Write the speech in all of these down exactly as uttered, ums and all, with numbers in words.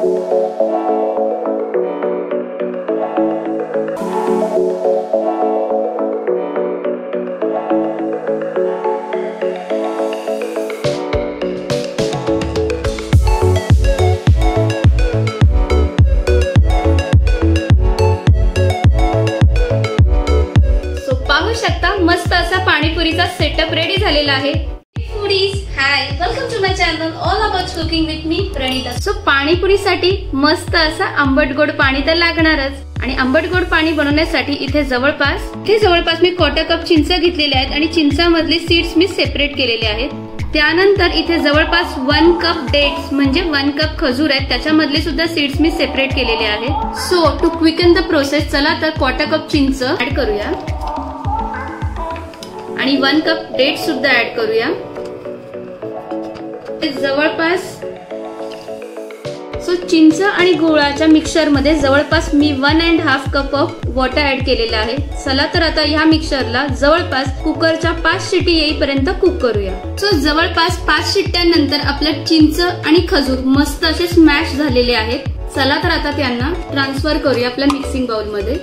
मस्त असा पाणीपुरीचा setup ready झालेला आहे। Foodies hi, welcome to my channel all about cooking with me Pranita. So पाणीपुरीसाठी मस्त असा आंबट गोड पाणी तर लागणारच आणि आंबट गोड पाणी बनवण्यासाठी इथे जवळपास इथे जवळपास मी क्वार्टर कप चिंच घेतलेले आहेत आणि चिंचामधले सीड्स मी सेपरेट केलेले आहेत। त्यानंतर इथे जवळपास वन कप डेट्स म्हणजे वन कप खजूर आहेत, त्याच्यामधले सुद्धा सीड्स मी सेपरेट केलेले आहेत। So to quicken the process चला तर क्वार्टर कप चिंच ऍड करूया आणि वन कप डेट सुद्धा ऍड करूया। जवळपास सो चिंच आणि गुळाच्या मिक्सचर मध्ये जवळपास मी one and half cup of water add केलेला आहे। चला तर आता ह्या मिक्सचरला जवळपास कुकरच्या पाच शिट्टी येईपर्यंत कुक करूया। सो जवळपास पाच शिट्ट्यानंतर आपल्या चिंच आणि खजूर मस्त असे स्मॅश झालेले आहेत। चला तर आता त्यांना ट्रान्सफर करूया आपल्या मिक्सिंग बाउल मध्ये।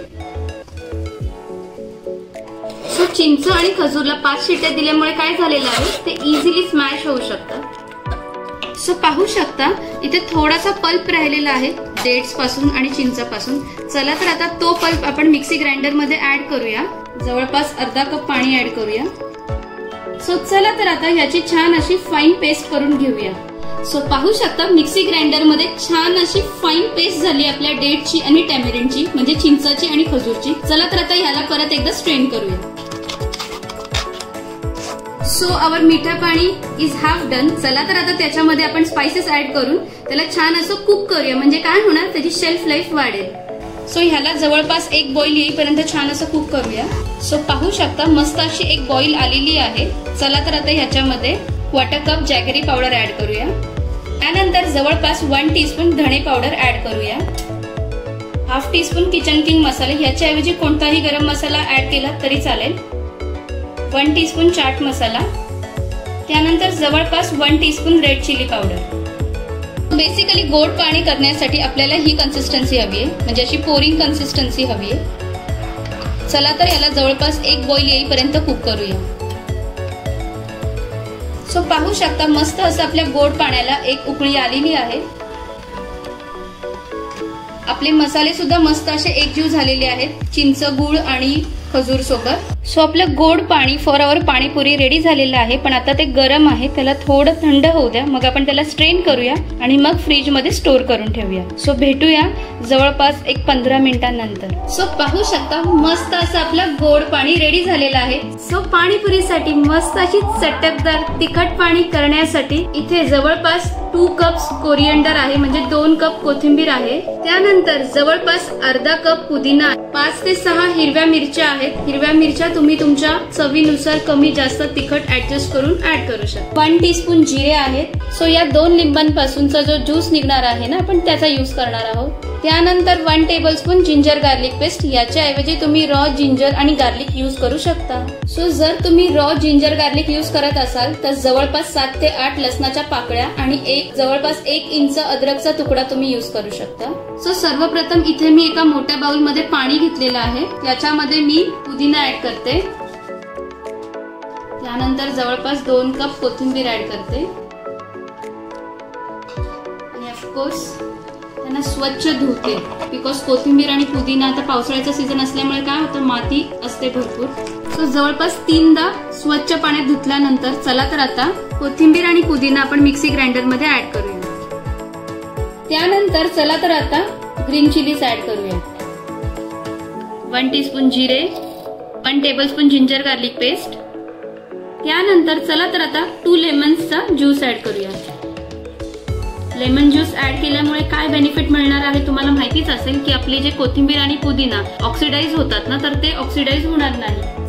सो चिंच आणि खजूरला पाच शिट्ट्या दिल्यामुळे काय झालेलं आहे ते इझिली स्मॅश होऊ शकतं। सो पाहू शकता इथे थोडासा पल्प राहिलेला आहे डेट्स पासून आणि चिंचापासून। चला तर आता तो पल्प आपण मिक्सी ग्राइंडर मध्ये ऍड करूया। जवळपास अर्धा कप पाणी ऍड करूया। सो चला तर आता ह्याची छान अशी फाईन पेस्ट करून घेऊया। सो पाहू शकता मिक्सी ग्राइंडर मध्ये छान अशी फाईन पेस्ट झाली आपल्या डेटची आणि टॅमरिंडची म्हणजे चिंचाची आणि खजूरची। चला तर आता ह्याला परत एकदा स्ट्रेन करूया। सो आवर मीठा पाणी इज हाफ डन। चला तर आता त्याच्यामध्ये आपण स्पाइसेस ऍड करून त्याला छान असं कुक करूया, म्हणजे काय होणार त्याची शेल्फ लाईफ वाढेल। सो ह्याला जवळपास एक बॉईल येईपर्यंत छान असं कुक करूया। सो पाहू शकता मस्त अशी एक बॉईल आलेली आहे। चला तर आता ह्याच्यामध्ये quarter cup jaggery powder add करूया। त्यानंतर जवळपास वन टीस्पून धणे पावडर ऍड करूया। हाफ टीस्पून किचन किंग मसाले, ह्याच्याऐवजी कोणताही गरम मसाला ऍड केला तरी चालेल। वन टीस्पून चाट मसाला, त्यानंतर जवळपास one teaspoon red chili powder. Basically गोड पाणी करण्यासाठी आपल्याला ही कन्सिस्टन्सी हवी आहे, म्हणजे अशी पोरिंग कन्सिस्टन्सी हवी आहे। चला तर याला जवळपास एक बॉईल येईपर्यंत कुक करूया। सो पाहू शकता मस्त असं आपल्या गोड पाण्याला एक उकळी आलेली आहे। आपले मसाले सुद्धा मस्त असे एकजीव झालेले आहेत चिंच गुळ आणि खजूर सोबत। सो आपलं गोड पाणी फॉर आवर पाणीपुरी रेडी झालेलं आहे, पण आता ते गरम आहे, त्याला थोडं थंड होऊ द्या, मग आपण त्याला स्ट्रेन करूया आणि मग फ्रीज मध्ये स्टोर करून ठेवूया। सो भेटूया जवळपास एक पंधरा मिनिटांनंतर। सो पाहू शकता मस्त असं आपलं गोड पाणी रेडी झालेलं आहे। सो पाणीपुरीसाठी मस्त अशी चटकदार तिखट पाणी करण्यासाठी इथे जवळपास टू कप्स कोरिएंडर आहे, म्हणजे दोन कप कोथिंबीर आहे। त्यानंतर जवळपास अर्धा कप पुदिना, पाच ते सहा हिरव्या मिरच्या आहेत। हिरव्या मिरच्या तुम्ही तुमच्या चवीनुसार कमी जास्त तिखट ऍडजस्ट करून ऍड करू शकता। वन टीस्पून जिरे आहेत। सो या दोन लिंबांपासूनचा जो ज्यूस निघणार आहे ना आपण त्याचा यूज करणार आहोत। त्यानंतर one tablespoon ginger garlic paste, याच्याऐवजी तुम्ही रॉ जिंजर आणि गार्लिक यूज करू शकता। सो जर तुम्ही रॉ जिंजर गार्लिक यूज करत असाल तर जवळपास सात ते आठ लसणाच्या पाकळ्या आणि एक जवळपास एक इंच अद्रकचा तुकडा तुम्ही यूज करू शकता। सो सर्वप्रथम इथे मी एका मोठ्या बाउल मध्ये पाणी घेतलेलं आहे, त्याच्यामध्ये मी पुदिना ऍड करते। त्यानंतर जवळपास दोन कप कोथिंबीर ऍड करते आणि ऑफकोर्स त्यांना स्वच्छ धुते, बिकॉज कोथिंबीर आणि पुदिना आता पावसाळ्याचा सीझन असल्यामुळे काय होतं माती असते भरपूर। सो जवळपास तीनदा स्वच्छ पाण्यात धुतल्यानंतर चला तर आता कोथिंबीर आणि पुदिना आपण मिक्सी ग्राइंडर मध्ये ऍड करूया। त्यानंतर चला तर आता ग्रीन चिलीज ऍड करूया। वन टीस्पून जिरे, one tablespoon ginger garlic paste. त्यानंतर चला तर आता टू लेमन्सचा ज्यूस ऍड करूया। लेमन ज्यूस ऍड केल्यामुळे काय बेनिफिट मिळणार आहे तुम्हाला माहितीच असेल की आपली जे कोथिंबीर आणि पुदिना ऑक्सिडाइज होतात ना, तर ते ऑक्सिडाइज होणार नाही।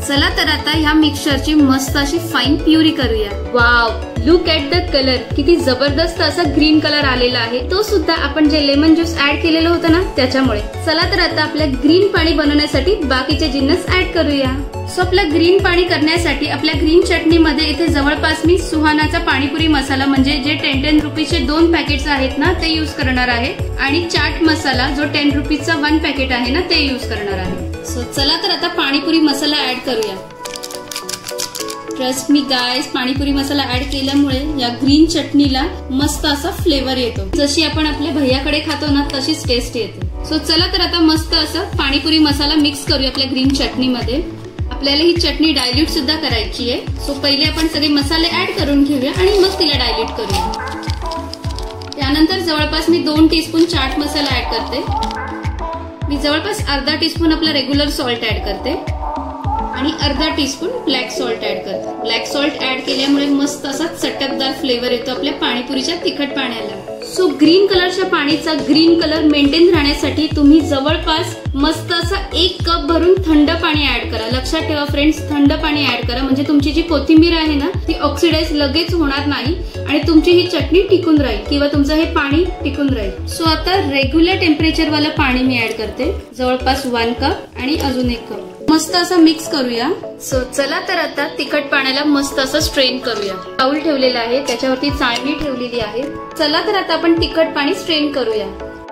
चला तर आता ह्या मिक्सचरची मस्त अशी फाईन प्युरी करूया. Wow, look at the colour, किती जबरदस्त असा ग्रीन कलर आलेला आहे. तो सुद्धा आपण जे लेमन ज्यूस ऍड केलेलं होतं ना त्याच्यामुळे. चला तर आता आपल्या ग्रीन पाणी बनवण्यासाठी बाकीचे जिन्नस ऍड करूया. सो आपलं ग्रीन पाणी करण्यासाठी आपल्या ग्रीन चटणीमध्ये इथे जवळपास मी सुहानाचा पाणीपुरी मसाला म्हणजे जे टेन टेन रुपीजचे दोन पॅकेट्स आहेत ना ते युज करणार आहे. आणि चाट मसाला जो टेन रुपीजचा वन पॅकेट आहे ना ते युज करणार आहे. सो चला तर आता पाणीपुरी मसाला ऍड करूया. Trust me guys, panipuri masala add केल्यामुळे या ग्रीन चटणीला मस्त असा फ्लेवर येतो. जशी आपण आपल्या भैयाकडे खातो ना तशीच टेस्ट येते. सो चला तर आता मस्त असं पाणीपुरी मसाला मिक्स करूया आपल्या ग्रीन चटणीमध्ये. आपल्याला ही चटणी डायल्यूट सुद्धा करायची आहे. सो पहिले आपण सगळे मसाले ऍड करून घेऊया आणि मग तिला डायल्यूट करूया. त्यानंतर जवळपास मी दोन टीस्पून चाट मसाला ऍड करते. मी जवळपास अर्धा टीस्पून आपला रेग्युलर सॉल्ट ऍड करते आणि अर्धा टीस्पून ब्लॅक सॉल्ट ऍड करते. ब्लॅक सॉल्ट ऍड केल्यामुळे मस्त असा चटकदार फ्लेवर येतो आपल्या पाणीपुरीच्या तिखट पाण्याला. सो ग्रीन कलरच्या पाणीचा ग्रीन कलर मेंटेन राहण्यासाठी तुम्ही जवळपास मस्त असा एक कप भरून थंड पाणी ऍड करा. लक्षात ठेवा फ्रेंड्स, थंड पाणी ऍड करा म्हणजे तुमची जी कोथिंबीर आहे ना ती ऑक्सिडाइज लगेच होणार नाही आणि तुमची ही चटणी टिकून राहील किंवा तुमचं हे पाणी टिकून राहील. सो आता रेग्युलर टेम्परेचर वाला पाणी मी ऍड करते, जवळपास वन कप आणि अजून एक कप. मस्त असं मिक्स करूया. सो चला तर आता तिखट पाण्याला मस्त असं स्ट्रेन करूया. बाउल ठेवलेला आहे, त्याच्यावरती चाळणी ठेवलेली आहे. चला तर आता आपण तिखट पाणी स्ट्रेन करूया.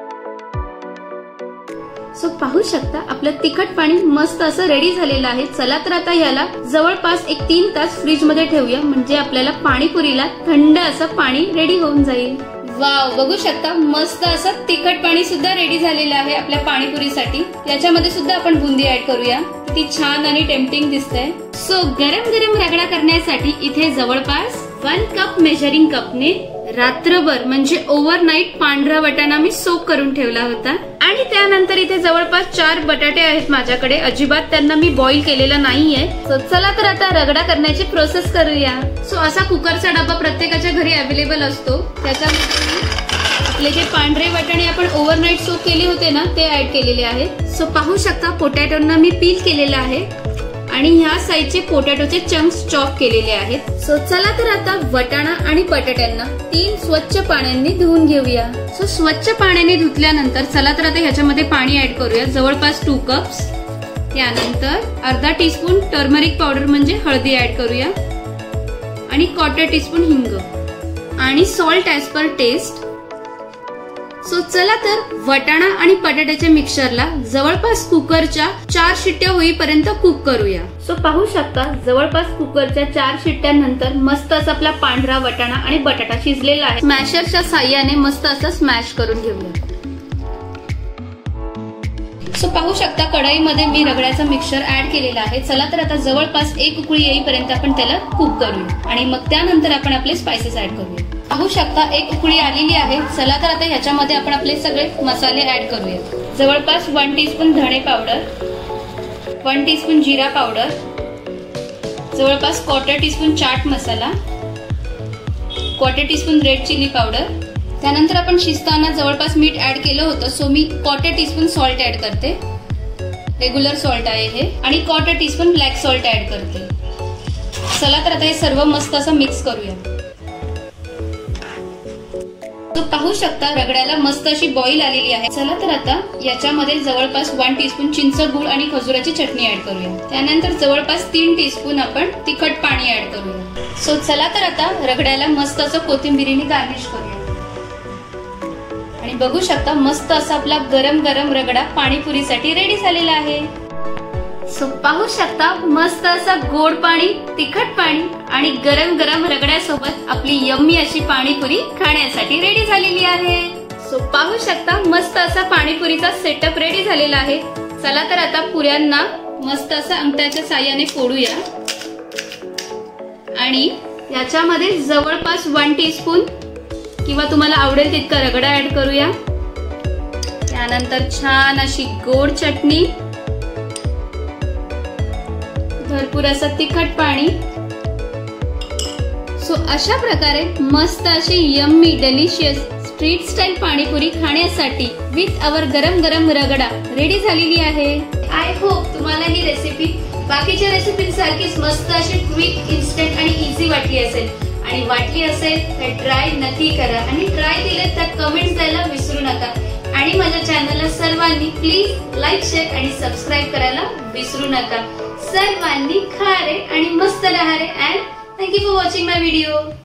सो पाहू शकता आपलं तिखट पाणी मस्त असं रेडी झालेलं आहे. चला तर आता याला जवळपास एक तीन तास फ्रीज मध्ये ठेवूया म्हणजे आपल्याला पाणीपुरीला थंड असं पाणी रेडी होऊन जाईल. वाव, बघू शकता मस्त असं तिखट पाणी सुद्धा रेडी झालेलं आहे आपल्या पाणीपुरीसाठी. याच्यामध्ये सुद्धा आपण बुंदी ऍड करूया. किती छान आणि टेम्पटिंग दिसतंय. सो गरम गरम रगडा करण्यासाठी इथे जवळपास वन कप मेजरिंग कपने रात्रभर म्हणजे ओव्हरनाईट पांढरा वाटाणा मी सोक करून ठेवला होता. आणि त्यानंतर इथे जवळपास चार बटाटे आहेत माझ्याकडे. अजिबात त्यांना मी बॉईल केलेलं नाहीये. सो चला तर आता रगडा करण्याची प्रोसेस करूया. सो असा कुकरचा डबा प्रत्येकाच्या घरी अवेलेबल असतो. त्याच्यामध्ये आपले जे पांढरे वाटाणे आपण ओव्हरनाईट सोक केले होते ना ते ऍड केलेले आहेत. सो पाहू शकता पोटॅटोना मी पील केलेलं आहे आणि ह्या साईडचे पोटॅटोचे चंक्स चॉप केलेले आहेत. सो चला तर आता वटाणा आणि बटाट्यांना तीन स्वच्छ पाण्याने धुवून घेऊया. सो स्वच्छ पाण्याने धुतल्यानंतर चला तर आता ह्याच्यामध्ये पाणी ऍड करूया, जवळपास टू कप्स. त्यानंतर अर्धा टीस्पून टर्मरिक पावडर म्हणजे हळदी ऍड करूया आणि क्वार्टर टीस्पून हिंग आणि salt as per taste. So चला तर वटाणा आणि बटाट्याच्या मिक्सरला जवळपास कुकरच्या चार शिट्ट्या होईपर्यंत कुक करूया. सो पाहू शकता जवळपास कुकरच्या चार शिट्ट्यानंतर मस्त असा आपला पांढरा वटाणा आणि बटाटा शिजलेला आहे. स्मॅशरच्या साह्याने मस्त असं स्मॅश करून घेऊया. सो पाहू शकता कढईमध्ये मी रगड्याचा मिक्सचर ऍड केलेला आहे. चला तर आता जवळपास एक उकळी येईपर्यंत आपण त्याला कुक करूया आणि मग त्यानंतर आपण आपले स्पायसेस ऍड करूया. पाहू शकता एक उकळी आलेली आहे. चला तर आता ह्याच्यामध्ये आपण आपले सगळे मसाले ऍड करूया. जवळपास वन टीस्पून धणे पावडर, वन टीस्पून जिरा पावडर, जवळपास quarter teaspoon chaat masala, quarter teaspoon red chili powder. त्यानंतर आपण शिजताना जवळपास मीठ ऍड केलं होतं. सो मी क्वार्टर टीस्पून सॉल्ट ऍड करते, रेग्युलर सॉल्ट आहे हे, आणि quarter teaspoon black salt add करते. चला तर आता हे सर्व मस्त असं मिक्स करूया. तो पाहू शकता रगड्याला मस्त अशी बॉईल आलेली आहे. चला तर आता याच्यामध्ये जवळपास वन टीस्पून चिंच, गुळ आणि खजुराची चटणी ऍड करूया. त्यानंतर जवळपास तीन टीस्पून आपण तिखट पाणी ऍड करूया. सो चला तर आता रगड्याला मस्त असं कोथिंबीरीने गार्निश करूया. आणि बघू शकता मस्त असा आपला गरम गरम रगडा पाणीपुरीसाठी रेडी झालेला आहे. सो पाहू शकता मस्त असा गोड पाणी, तिखट पाणी आणि गरम गरम रगड्यासोबत आपली यम्मी अशी पाणीपुरी खाण्यासाठी रेडी झालेली आहे. सो पाहू शकता मस्त असा पाणीपुरीचा सेटअप रेडी झालेला आहे. चला तर आता पुऱ्यांना मस्त असं अंगठ्याच्या साह्याने फोडूया आणि याच्यामध्ये जवळपास वन टीस्पून किंवा तुम्हाला आवडेल तितका रगडा ऍड करूया. त्यानंतर छान अशी गोड चटणी, भरपूर असं तिखट पाणी. सो अशा प्रकारे मस्त अशी yummy delicious street style panipuri खाण्यासाठी विथ अवर गरम गरम रगडा रेडी झालेली आहे. आय होप तुम्हाला ही रेसिपी बाकीच्या रेसिपींसारखीच मस्त अशी क्विक, इन्स्टंट आणि इझी वाटली असेल आणि वाटली असेल तर ट्राय नक्की करा आणि ट्राय केले तर कमेंट्स द्यायला विसरू नका आणि माझ्या चॅनलला सर्वांनी प्लीज लाईक, शेअर आणि सबस्क्राईब करायला विसरू नका. सर्वांनी खा रे आणि मस्त राहा रे. And thank you for watching my video.